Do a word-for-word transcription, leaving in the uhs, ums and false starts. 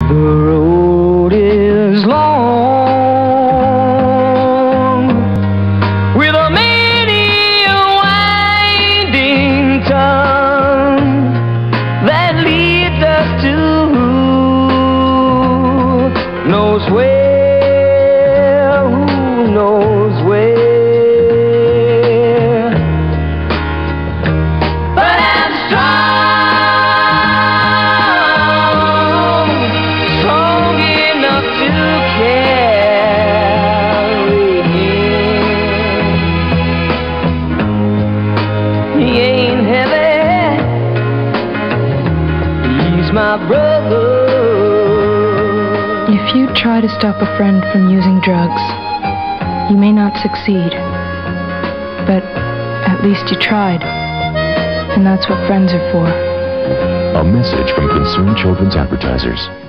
The road is long, with a many winding turn that leads us to who knows where, who knows where. But I'm strong, strong enough to carry him. He ain't heavy, he's my brother. If you try to stop a friend from using drugs, you may not succeed, but at least you tried, and that's what friends are for. A message from Concerned Children's Advertisers.